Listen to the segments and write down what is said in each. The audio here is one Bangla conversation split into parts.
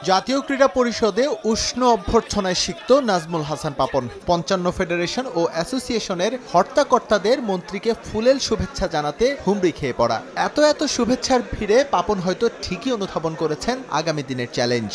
জাতীয় ক্রীড়া পরিষদে উষ্ণ অভ্যর্থনায় সিক্ত নাজমুল হাসান পাপন। ৫৫ ফেডারেশন ও অ্যাসোসিয়েশনের হর্তাকর্তাদের মন্ত্রীকে ফুলেল শুভেচ্ছা জানাতে হুমড়ি খেয়ে পড়া। এত শুভেচ্ছার ভিড়ে পাপন হয়তো ঠিকই অনুধাবন করেছেন আগামী দিনের চ্যালেঞ্জ।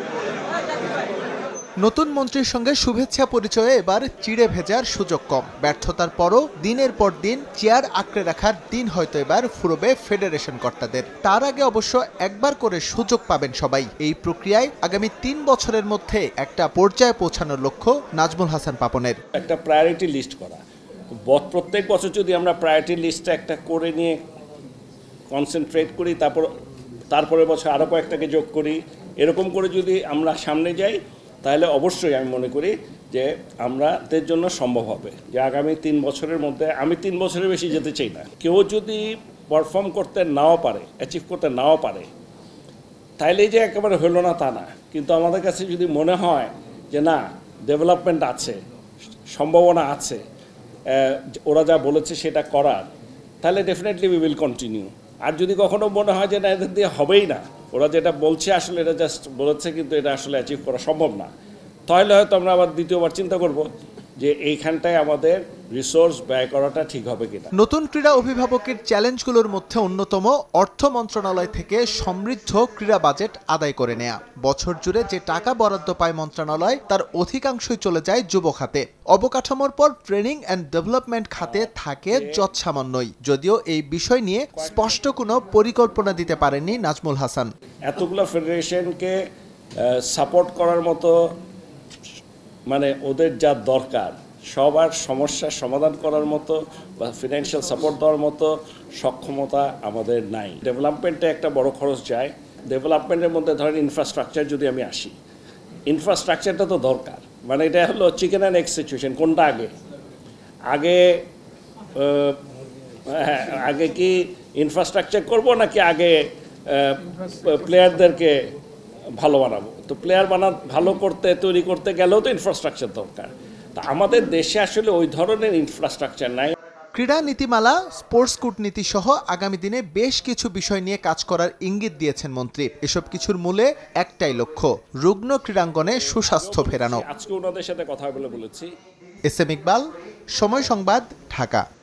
নতুন মন্ত্রীর সঙ্গে শুভেচ্ছা পরিচয়ে এবার চিড়ে ভেজার সুযোগ কম। ব্যর্থতার পরও দিনের পর দিন চেয়ার আঁকড়ে রাখার দিন হয়তো এবার ফুরবে ফেডারেশন কর্তাদের। তার আগে অবশ্য একবার করে সুযোগ পাবেন সবাই। এই প্রক্রিয়ায় আগামী ৩ বছরের মধ্যে একটা পর্যায়ে পৌঁছানোর লক্ষ্য নাজমুল হাসান পাপনের। একটা প্রায়োরিটি লিস্ট করা, প্রত্যেক বছর যদি আমরা প্রায়োরিটি লিস্টটা একটা করে নিয়ে কনসেন্ট্রেট করি, তারপরে বছর আরও কয়েকটাকে যোগ করি, এরকম করে যদি আমরা সামনে যাই, তাহলে অবশ্যই আমি মনে করি যে আমাদের জন্য সম্ভব হবে যে আগামী ৩ বছরের মধ্যে, আমি ৩ বছরের বেশি যেতে চাই না। কেউ যদি পারফর্ম করতে নাও পারে, অ্যাচিভ করতে নাও পারে, তাইলে যে একেবারে হলো না তা না। কিন্তু আমাদের কাছে যদি মনে হয় যে না, ডেভেলপমেন্ট আছে, সম্ভাবনা আছে, ওরা যা বলেছে সেটা করার, তাহলে ডেফিনেটলি উই উইল কন্টিনিউ। আর যদি কখনো মনে হয় যে না, এদের দিয়ে হবেই না, ওরা যেটা বলছে আসলে এটা জাস্ট বলেছে, কিন্তু এটা আসলে অ্যাচিভ করা সম্ভব না, তাহলে হয়তো আমরা আবার দ্বিতীয়বার চিন্তা করব যে এইখানটায় আমাদের রিসোর্স ব্যয় করাটা ঠিক হবে কিনা। নতুন ক্রীড়া অভিভাবকের চ্যালেঞ্জগুলোর মধ্যে অন্যতম অর্থ মন্ত্রণালয় থেকে সমৃদ্ধ ক্রীড়া বাজেট আদায় করে নেয়া। বছর জুড়ে যে টাকা বরাদ্দ পায় মন্ত্রণালয়, তার অধিকাংশই চলে যায় যুব খাতে। অবকাঠামোর পর ট্রেনিং অ্যান্ড ডেভেলপমেন্ট খাতে থাকে যৎসামান্যই। যদিও এই বিষয় নিয়ে স্পষ্ট কোনো পরিকল্পনা দিতে পারেননি নাজমুল হাসান। এতগুলো ফেডারেশনকে সাপোর্ট করার মতো, মানে ওদের যা দরকার সবার সমস্যার সমাধান করার মতো বা ফিনান্সিয়াল সাপোর্ট দেওয়ার মতো সক্ষমতা আমাদের নাই। ডেভেলপমেন্টে একটা বড় খরচ যায়। ডেভেলপমেন্টের মধ্যে ধরেন ইনফ্রাস্ট্রাকচার যদি আমি আসি, ইনফ্রাস্ট্রাকচারটা তো দরকার। মানে এটা হলো চিকেন অ্যান্ড এগ সিচুয়েশন। কোনটা আগে কি ইনফ্রাস্ট্রাকচার করব নাকি আগে প্লেয়ারদেরকে ভালো বানাবো? তো প্লেয়ার ভালো করতে, তৈরি করতে গেলেও তো ইনফ্রাস্ট্রাকচার দরকার। তা আমাদের দেশে আসলে ওই ধরনের ইনফ্রাস্ট্রাকচার নাই। ক্রীড়া নীতিমালা, স্পোর্টস কূটনীতি সহ আগামী দিনে বেশ কিছু বিষয় নিয়ে কাজ করার ইঙ্গিত দিয়েছেন মন্ত্রী। এসব কিছুর মূলে একটাই লক্ষ্য, রুগ্ন ক্রীড়াঙ্গনে সুস্বাস্থ্য ফেরানো। আজকে ওনাদের সাথে কথা বলেছি। এস এম ইকবাল, সময় সংবাদ, ঢাকা।